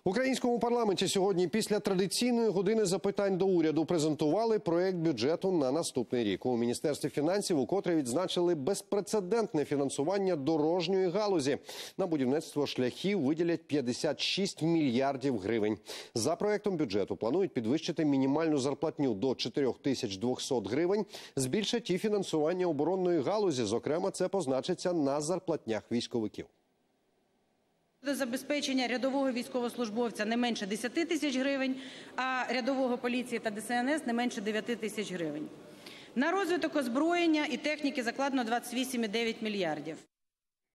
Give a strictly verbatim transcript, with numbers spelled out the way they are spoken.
В українському парламенті сьогодні після традиційної години запитань до уряду презентували проект бюджету на наступний рік. У Міністерстві фінансів укотре відзначили безпрецедентне фінансування дорожньої галузі. На будівництво шляхів виділять п'ятдесят шість мільярдів гривень. За проектом бюджету планують підвищити мінімальну зарплатню до чотирьох тисяч двохсот гривень, збільшать і фінансування оборонної галузі. Зокрема, це позначиться на зарплатнях військовиків. До забезпечення рядового військовослужбовця не менше десяти тисяч гривень, а рядового поліції та Де Се Ен Ес не менше дев'яти тисяч гривень. На розвиток озброєння і техніки закладено двадцять вісім цілих дев'ять десятих мільярдів.